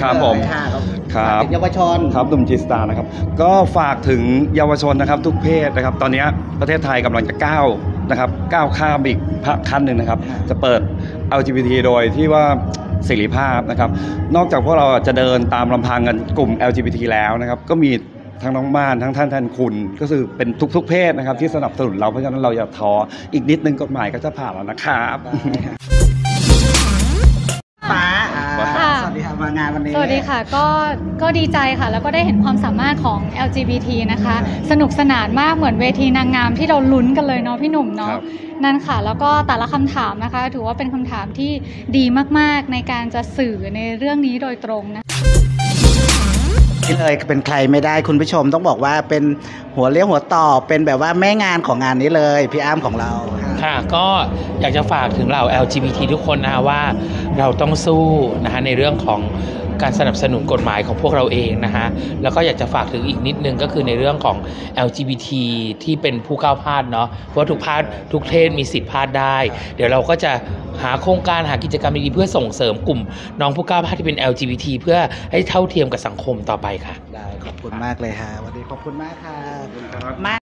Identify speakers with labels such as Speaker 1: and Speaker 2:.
Speaker 1: ครับผมครับ
Speaker 2: เยาวชน
Speaker 1: ครับหนุ่มจีสตาร์นะครับก็ฝากถึงเยาวชนนะครับทุกเพศนะครับตอนนี้ประเทศไทยกำลังจะก้าวข้ามอีกขั้นหนึ่งนะครับจะเปิด LGBT โดยที่ว่าเสรีภาพนะครับนอกจากพวกเราจะเดินตามลำพังกันกลุ่ม LGBT แล้วนะครับก็มีทั้งน้องม่านทั้งท่านแทนคุณก็คือเป็นทุกเพศนะครับที่สนับสนุนเราเพราะฉะนั้นเราอย่าท้ออีกนิดนึงกฎหมายก็จะผ่านแล้วนะครับ
Speaker 2: ฟ้าสวัสดีค่ะมางานวันนี้
Speaker 3: สวัสดีค่ะก็ดีใจค่ะแล้วก็ได้เห็นความสามารถของ LGBT นะคะสนุกสนานมากเหมือนเวทีนางงามที่เราลุ้นกันเลยเนาะพี่หนุ่มเนาะนั่นค่ะแล้วก็แต่ละคำถามนะคะถือว่าเป็นคำถามที่ดีมากๆในการจะสื่อในเรื่องนี้โดยตรงนะ
Speaker 2: นี่เลยเป็นใครไม่ได้คุณผู้ชมต้องบอกว่าเป็นหัวเลี้ยวหัวต่อเป็นแบบว่าแม่งานของงานนี้เลยพี่อ้ำของเรา
Speaker 4: ค่ะก็อยากจะฝากถึงเหล่า LGBT ทุกคนนะว่าเราต้องสู้นะฮะในเรื่องของการสนับสนุนกฎหมายของพวกเราเองนะฮะแล้วก็อยากจะฝากถึงอีกนิดนึงก็คือในเรื่องของ LGBT ที่เป็นผู้ก้าวพลาดเนาะเพราะทุกพลาดทุกเพศมีสิทธิ์พลาดได้เดี๋ยวเราก็จะหาโครงการหากิจกรรมดีๆเพื่อส่งเสริมกลุ่มน้องผู้ก้าวพลาดที่เป็น LGBT เพื่อให้เท่าเทียมกับสังคมต่อไปค่ะ
Speaker 2: ได้ขอบคุณมากเลยค่ะวันนี้ขอบคุณมากค่ะ